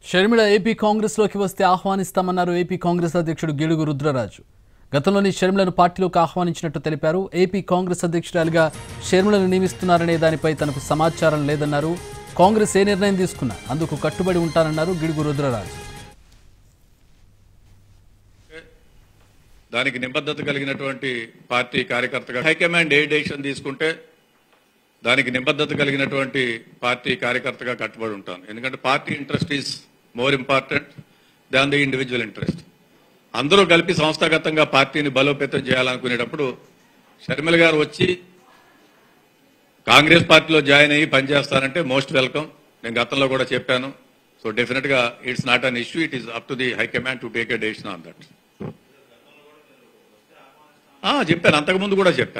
Sharmila AP Congress లోకి వస్తే ఆహ్వానిస్తామన్నారు AP Congress అధ్యక్షుడు గిడుగు రుద్రరాజు. గతంలోని షర్మిలను పార్టీలోకి ఆహ్వానించినట్టు తెలిపారు. ఏపీ కాంగ్రెస్ అధ్యక్షురాలిగా షర్మిలను నియమిస్తున్నారనే దానిపై తనకు సమాచారం లేదన్నారు. కాంగ్రెస్ ఏ నిర్ణయం తీసుకున్నా అందుకు కట్టుబడి ఉంటానన్నారు గిడుగు రుద్రరాజు. దానికి నిబద్ధత కలిగినటువంటి పార్టీ కార్యకర్తగా హైకమాండ్ ఏ డెసిషన్ తీసుకుంటే దానికి నిబద్ధత కలిగినటువంటి పార్టీ కార్యకర్తగా కట్టుబడి ఉంటాను. ఎందుకంటే party interest is more important than the individual interest. అందరూ కలిపి సంస్థాగతంగా పార్టీని బలోపేతం చేయాలనుకునేటప్పుడు షర్మిల గారు వచ్చి కాంగ్రెస్ పార్టీలో జాయిన్ అయ్యి పనిచేస్తారంటే మోస్ట్ వెల్కమ్. నేను గతంలో కూడా చెప్పాను. సో డెఫినెట్ గా it's not an issue, it is up to the high command to take a decision on that. చెప్పాను, అంతకుముందు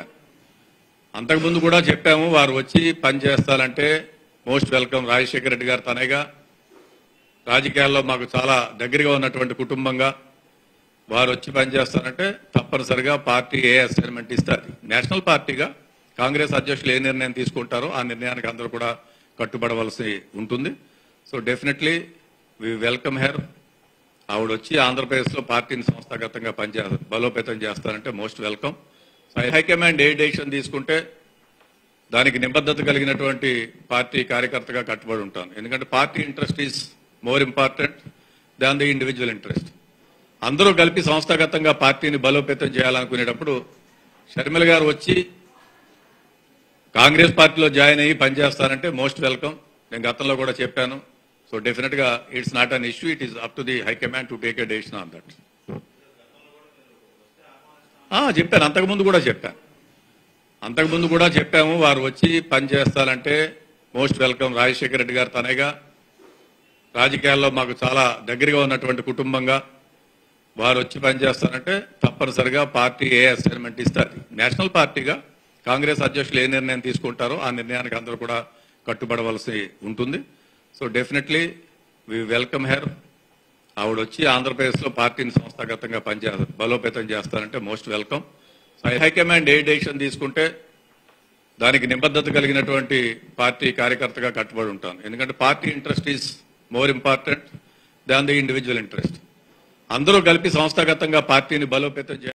కూడా చెప్పాము. వారు వచ్చి పని చేస్తారంటే మోస్ట్ వెల్కమ్. రాజశేఖర రెడ్డి గారు తనగా రాజకీయాల్లో మాకు చాలా దగ్గరగా ఉన్నటువంటి కుటుంబంగా వారు వచ్చి పనిచేస్తారంటే తప్పనిసరిగా పార్టీ ఏ అసైన్మెంట్ ఇస్తే అది నేషనల్ పార్టీగా కాంగ్రెస్ అధ్యక్షులు ఏ నిర్ణయం తీసుకుంటారో ఆ నిర్ణయానికి అందరూ కూడా కట్టుబడవలసి ఉంటుంది. So definitely we welcome her. ఆవిడ వచ్చి ఆంధ్రప్రదేశ్లో పార్టీని సంస్థాగతంగా బలోపేతం చేస్తారంటే మోస్ట్ వెల్కమ్. హైకమాండ్ ఏ డెసిషన్ తీసుకుంటే దానికి నిబద్ధత కలిగినటువంటి పార్టీ కార్యకర్తగా కట్టుబడి ఉంటాను. ఎందుకంటే party interest is more important than the individual interest. అందరూ కలిపి సంస్థాగతంగా పార్టీని బలోపేతం చేయాలనుకునేటప్పుడు షర్మిల గారు వచ్చి కాంగ్రెస్ పార్టీలో జాయిన్ అయ్యి పనిచేస్తారంటే మోస్ట్ వెల్కమ్. నేను గతంలో కూడా చెప్పాను. సో డెఫినెట్ గా it's not an issue, it is up to the high command to take a decision on that. చెప్పాను, అంతకుముందు కూడా చెప్పాము. వారు వచ్చి పని చేస్తారంటే మోస్ట్ వెల్కమ్. రాజశేఖర రెడ్డి గారు తనగా రాజకీయాల్లో మాకు చాలా దగ్గరగా ఉన్నటువంటి కుటుంబంగా వారు వచ్చి పనిచేస్తారంటే తప్పనిసరిగా పార్టీ ఏ అసైన్మెంట్ ఇస్తే అది నేషనల్ పార్టీగా కాంగ్రెస్ అధ్యక్షులు ఏ నిర్ణయం తీసుకుంటారో ఆ నిర్ణయానికి అందరూ కూడా కట్టుబడవలసి ఉంటుంది. So definitely we welcome her. ఆవిడ వచ్చి ఆంధ్రప్రదేశ్లో పార్టీని సంస్థాగతంగా బలోపేతం చేస్తారంటే మోస్ట్ వెల్కమ్. హైకమాండ్ ఏ డెసిషన్ తీసుకుంటే దానికి నిబద్ధత కలిగినటువంటి పార్టీ కార్యకర్తగా కట్టుబడి ఉంటాను. ఎందుకంటే party interest is more important than the individual interest. అందరూ కలిపి సంస్థాగతంగా పార్టీని బలోపేతం